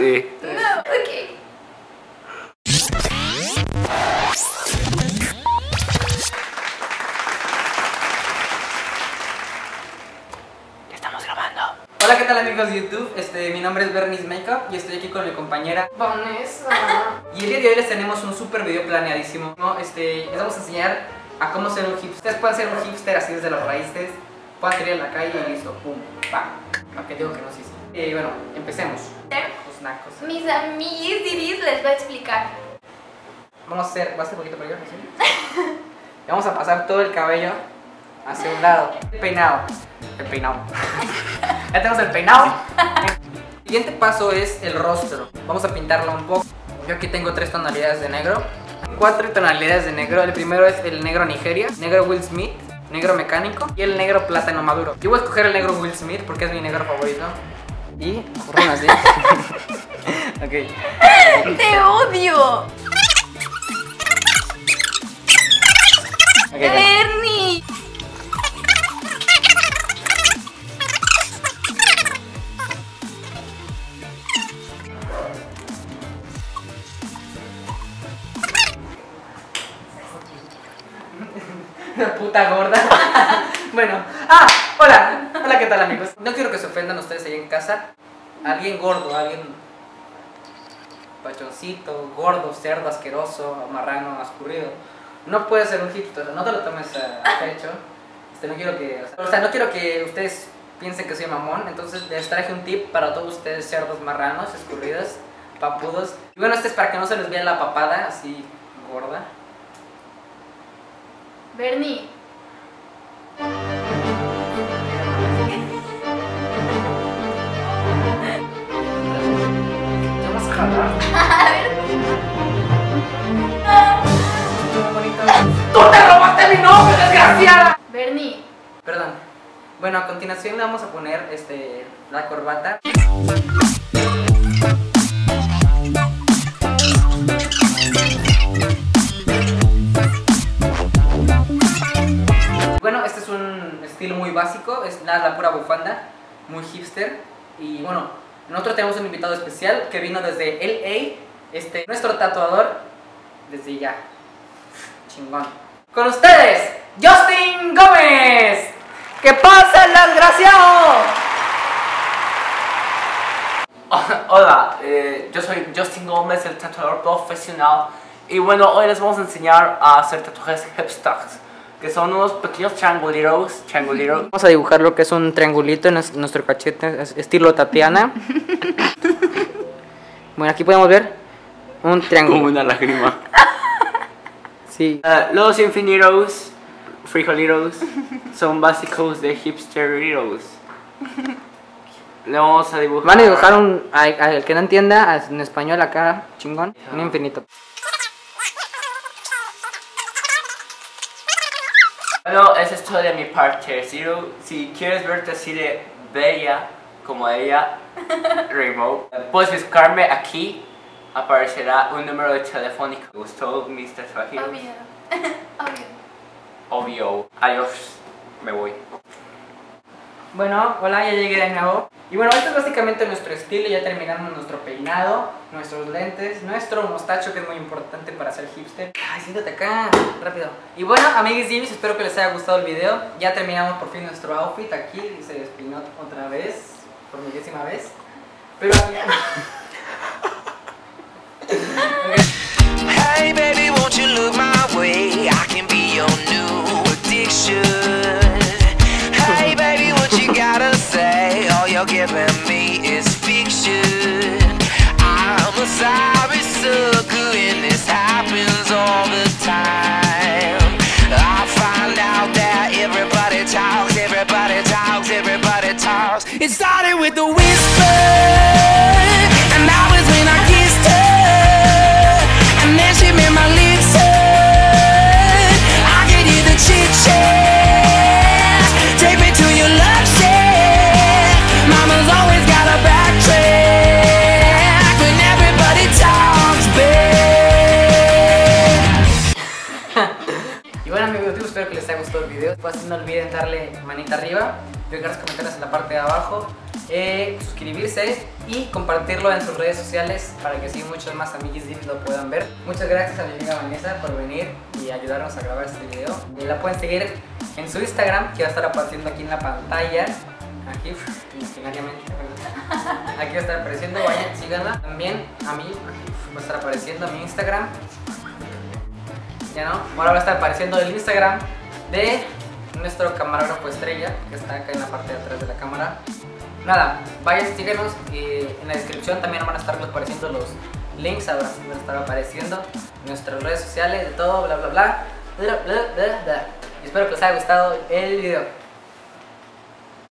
Sí. No, ok. Estamos grabando. Hola, ¿qué tal amigos de YouTube? Mi nombre es Bernice Makeup y estoy aquí con mi compañera Vanessa. y el día de hoy les tenemos un super video planeadísimo, ¿no? Les vamos a enseñar a cómo ser un hipster. Ustedes pueden ser un hipster así desde las raíces, pueden salir a la calle y listo, pum, pam. Aunque digo que no, sí. Bueno, empecemos. Los nacos. Mis amiguis Diris les va a explicar. Vamos a hacer, ¿va a ser poquito para allá? ¿Sí? Y vamos a pasar todo el cabello hacia un lado. El peinado. Ya tenemos el peinado. El siguiente paso es el rostro. Vamos a pintarlo un poco. Yo aquí tengo 3 tonalidades de negro. 4 tonalidades de negro. El primero es el negro Nigeria, negro Will Smith, negro mecánico y el negro plátano maduro. Yo voy a escoger el negro Will Smith porque es mi negro favorito. Y corren así. Ok. Te odio. Okay, Bernie. Una puta gorda. Bueno, hola, ¿qué tal amigos? No quiero que se ofendan ustedes ahí en casa. Alguien gordo, alguien pachoncito, gordo, cerdo, asqueroso, marrano, escurrido, no puede ser un hipster, no te lo tomes a pecho. No quiero que ustedes piensen que soy mamón, entonces les traje un tip para todos ustedes cerdos marranos, escurridos, papudos. Y bueno, este es para que no se les vea la papada así gorda. Bernie. Vamos a jalar. ¡Tú te robaste mi nombre, desgraciada! Bernie. Perdón. Bueno, a continuación le vamos a poner la corbata. Bueno, este es un estilo muy básico, es la pura bufanda, muy hipster. Y bueno, nosotros tenemos un invitado especial que vino desde LA, nuestro tatuador, desde ya. Chingón. Con ustedes, Justin Gómez. ¿Qué pasa, el desgraciado? Hola, yo soy Justin Gómez, el tatuador profesional. Y bueno, hoy les vamos a enseñar a hacer tatuajes hipsters, que son unos pequeños triangulitos. Vamos a dibujar lo que es un triangulito en nuestro cachete, estilo Tatiana. Bueno, aquí podemos ver un triángulo. Como una lágrima. Sí. Los infinitos, frijolitos, son básicos de hipsteritos. Le vamos a dibujar. Van a dibujar al que no entienda, en español acá, chingón, un infinito. Bueno, esa es toda de mi parte. Si quieres verte así de bella como ella, Rainbow, puedes buscarme aquí. Aparecerá un número de telefónico. ¿Te gustó mis tatuajes? Obvio. Adiós. Me voy. Bueno, hola, ya llegué de nuevo. Y bueno, esto es básicamente nuestro estilo. Ya terminamos nuestro peinado, nuestros lentes, nuestro mostacho, que es muy importante para ser hipster. Ay, siéntate acá, rápido. Y bueno, amiguis Divis, espero que les haya gustado el video. Ya terminamos por fin nuestro outfit. Aquí se despeinó otra vez, por millésima vez. Pero Hey baby, won't you look my way? I can be your new addiction. Hey baby, what you gotta say? All you're giving me is fiction. I'm a sorry sucker and this happens all the time. I find out that everybody talks, everybody talks, everybody talks. It started with the whisper, and that was when I kissed her. And then she made my lips hurt. I could hear the chit-chat. Take me to your love shack. Mama's always got a backtrack when everybody talks back. y bueno amigos, espero que les haya gustado el video. Pues no olviden darle manita arriba, dejar los comentarios en la parte de abajo, suscribirse y compartirlo en sus redes sociales para que así muchos más amiguis Dips lo puedan ver. Muchas gracias a mi amiga Vanessa por venir y ayudarnos a grabar este video. La pueden seguir en su Instagram, que va a estar apareciendo aquí en la pantalla. Aquí, imaginariamente, aquí va a estar apareciendo, vayan, síganla. También a mí va a estar apareciendo mi Instagram. Ya no, ahora va a estar apareciendo el Instagram de nuestro camarógrafo estrella, que está acá en la parte de atrás de la cámara. Nada, vayan, síguenos y en la descripción también van a estar apareciendo los links, ahora sí van a estar apareciendo nuestras redes sociales, de todo, bla bla bla, bla bla bla bla. Y espero que les haya gustado el video.